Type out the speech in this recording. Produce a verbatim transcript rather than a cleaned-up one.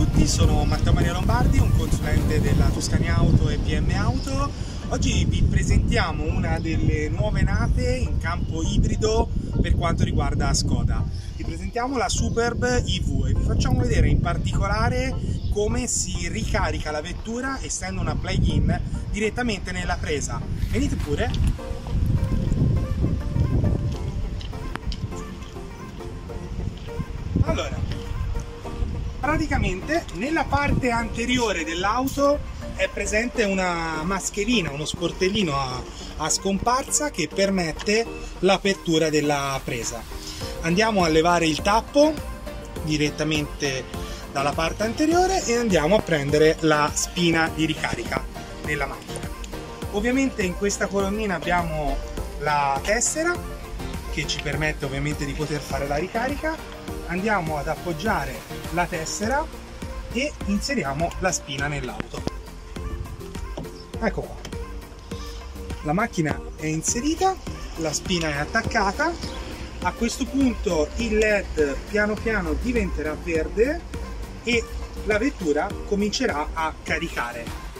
tutti, sono Matteo Maria Lombardi, un consulente della Tuscany Auto e B M Auto. Oggi vi presentiamo una delle nuove nate in campo ibrido per quanto riguarda Skoda. Vi presentiamo la Superb I V e vi facciamo vedere in particolare come si ricarica la vettura essendo una plug-in direttamente nella presa. Venite pure! Allora, praticamente nella parte anteriore dell'auto è presente una mascherina, uno sportellino a, a scomparsa che permette l'apertura della presa. Andiamo a levare il tappo direttamente dalla parte anteriore e andiamo a prendere la spina di ricarica della macchina. Ovviamente in questa colonnina abbiamo la tessera che ci permette ovviamente di poter fare la ricarica. Andiamo ad appoggiare la tessera e inseriamo la spina nell'auto. Ecco qua. La macchina è inserita, la spina è attaccata. A questo punto il L E D piano piano diventerà verde e la vettura comincerà a caricare.